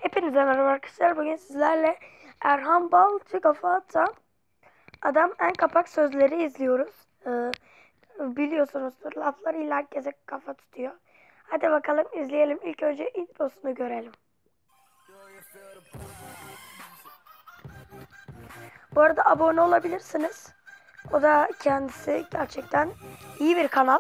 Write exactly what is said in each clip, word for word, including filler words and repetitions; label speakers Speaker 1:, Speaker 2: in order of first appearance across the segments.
Speaker 1: Hepinize merhaba arkadaşlar. Bugün sizlerle Erhan Balcı Kafa Atan Adam En Kapak Sözleri izliyoruz. Ee, biliyorsunuzdur, laflarıyla herkese kafa tutuyor. Hadi bakalım izleyelim. İlk önce introsunu görelim. Bu arada abone olabilirsiniz. O da kendisi gerçekten iyi bir kanal.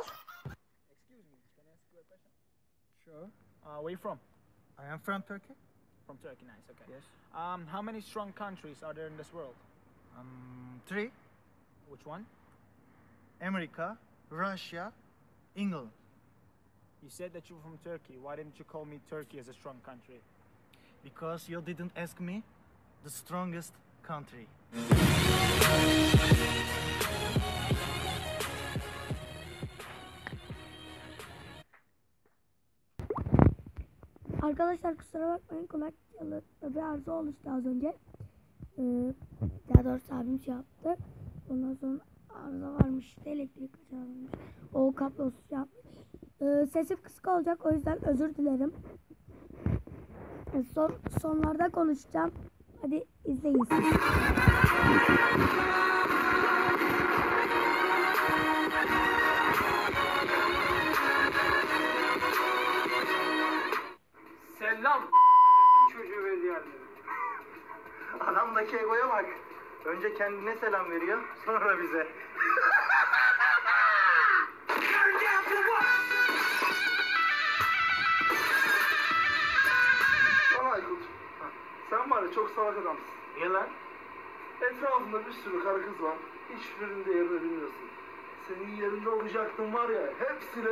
Speaker 2: Sure. Uh, where are you from?
Speaker 3: I am from Turkey.
Speaker 2: From Turkey, nice, okay.
Speaker 3: Yes.
Speaker 2: Um, how many strong countries are there in this world?
Speaker 3: Um, three.
Speaker 2: Which one?
Speaker 3: America, Russia, England.
Speaker 2: You said that you were from Turkey. Why didn't you call me Turkey as a strong country?
Speaker 3: Because you didn't ask me the strongest country.
Speaker 1: Arkadaşlar kusura bakmayın, kulak yalıkta bir arıza oluştu az önce. Ee, daha doğrusu abim şey yaptı. Ondan sonra arıza varmış, işte elektrik kaçırılmış. O kablosuz şey yapmış. Ee, sesim kısık olacak, o yüzden özür dilerim. Ee, son, sonlarda konuşacağım. Hadi izleyin siz.
Speaker 4: Selam çocuğu ve diğerleri.
Speaker 3: Adamdaki egoya bak. Önce kendine selam veriyor, sonra bize.
Speaker 4: Sana Aykut, sen var ya çok salak adamsın.
Speaker 3: Niye lan?
Speaker 4: Etrafında bir sürü karı kız var. Hiçbirinin de yerini bilmiyorsun. Senin yerinde olacaktım var ya, hepsine...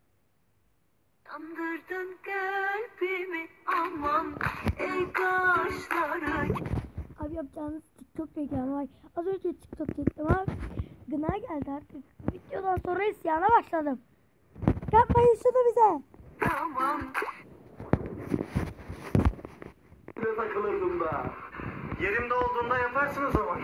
Speaker 5: Yandırdın kalbimi aman ey kaşları.
Speaker 1: Abi yapacağınız TikTok reklamı var. Az önce TikTok reklamı var. Gına geldi artık. Videodan sonra isyana başladım. Yapmayın şunu bize.
Speaker 5: Aman
Speaker 4: Ne takılırdım be.
Speaker 3: Yerimde olduğunda yaparsın o zaman.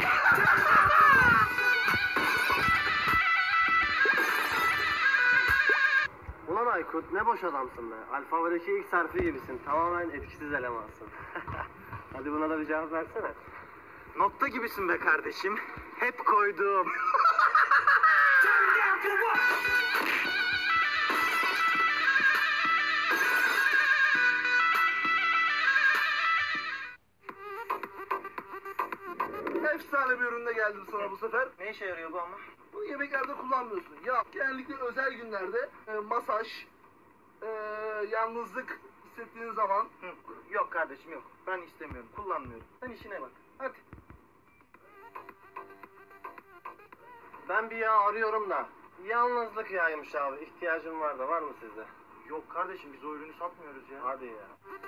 Speaker 6: Ulan Aykut ne boş adamsın be. Alfabedeki ilk harfi gibisin. Tamamen etkisiz elemansın. Hadi buna da bir cevap versene.
Speaker 3: Nokta gibisin be kardeşim. Hep koydum.
Speaker 4: Efsane bir ürünle geldim sana bu sefer.
Speaker 3: Ne işe yarıyor bu ama?
Speaker 4: Bu yemeklerde kullanmıyorsun. Ya genellikle özel günlerde e, masaj, e, yalnızlık hissettiğin zaman...
Speaker 3: Hı, yok kardeşim yok. Ben istemiyorum. Kullanmıyorum. Sen işine bak. Hadi.
Speaker 6: Ben bir yağ arıyorum da. Yalnızlık yağıymış abi. İhtiyacım var da. Var mı sizde?
Speaker 3: Yok kardeşim biz o ürünü satmıyoruz ya.
Speaker 6: Hadi ya.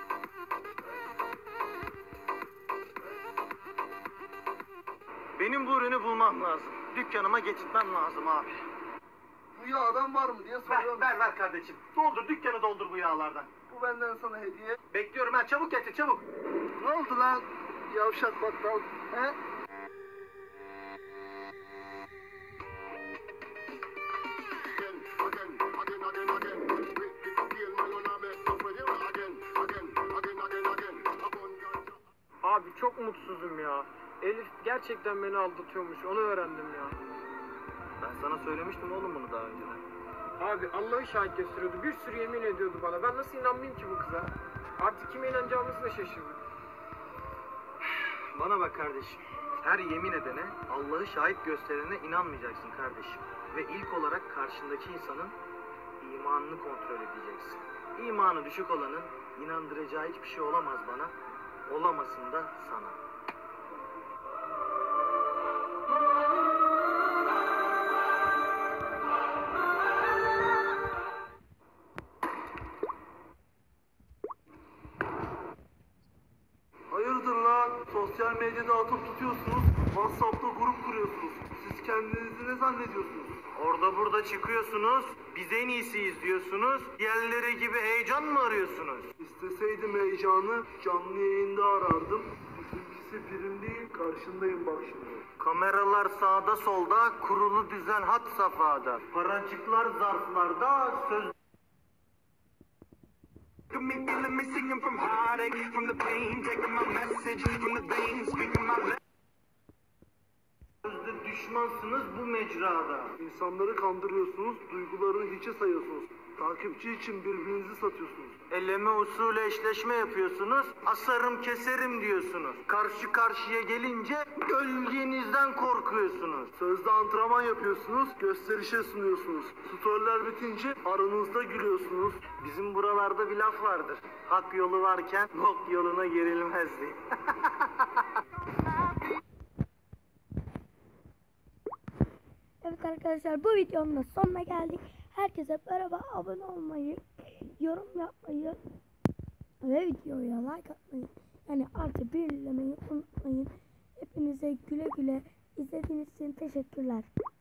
Speaker 3: Benim bu ürünü bulmam lazım. Dükkanıma getirtmem lazım abi.
Speaker 4: Bu yağdan var mı diye
Speaker 3: Ver,
Speaker 4: soruyorum.
Speaker 3: ver, ver kardeşim. Doldur, dükkanı doldur bu yağlardan.
Speaker 4: Bu benden sana hediye.
Speaker 3: Bekliyorum ha, çabuk getir, çabuk.
Speaker 4: Ne oldu lan? Yavşak battal. He?
Speaker 7: Abi çok mutsuzum ya. Elif gerçekten beni aldatıyormuş. Onu öğrendim ya.
Speaker 3: Ben sana söylemiştim oğlum bunu daha önceden.
Speaker 7: Abi Allah'ı şahit gösteriyordu. Bir sürü yemin ediyordu bana. Ben nasıl inanmayayım ki bu kıza? Artık kime inanacağımızı da şaşırdım.
Speaker 3: Bana bak kardeşim. Her yemin edene, Allah'ı şahit gösterene inanmayacaksın kardeşim. Ve ilk olarak karşındaki insanın imanını kontrol edeceksin. İmanı düşük olanın inandıracağı hiçbir şey olamaz bana. Olamasın da sana.
Speaker 4: Hayırdır lan? Sosyal medyada atıp tutuyorsunuz. WhatsApp'ta grup kuruyorsunuz. Siz kendinizi ne zannediyorsunuz?
Speaker 3: Orada burada çıkıyorsunuz, biz en iyisiyiz diyorsunuz. Diğerleri gibi heyecan mı arıyorsunuz?
Speaker 4: İsteseydim heyecanı canlı yayında arardım. Bizimkisi film değil, karşındayım bak şimdi.
Speaker 3: Kameralar sağda solda, kurulu düzen hat safhada. Paracıklar zarflarda, söz...
Speaker 8: me, feeling me, singing from heartache, from the pain, taking my message from the veins, speaking my
Speaker 3: Sözde düşmansınız bu mecrada.
Speaker 4: İnsanları kandırıyorsunuz, duygularını hiçe sayıyorsunuz. Takipçi için birbirinizi satıyorsunuz.
Speaker 3: Eleme usulü eşleşme yapıyorsunuz, asarım keserim diyorsunuz. Karşı karşıya gelince gölgenizden korkuyorsunuz.
Speaker 4: Sözde antrenman yapıyorsunuz, gösterişe sunuyorsunuz. Storyler bitince aranızda gülüyorsunuz.
Speaker 3: Bizim buralarda bir laf vardır. Hak yolu varken bok yoluna gerilmez diye.
Speaker 1: Evet arkadaşlar, bu videonun da sonuna geldik. Herkese merhaba, abone olmayı, yorum yapmayı ve videoya like atmayı, yani artı birlemeyi unutmayın. Hepinize güle güle izlediğiniz için teşekkürler.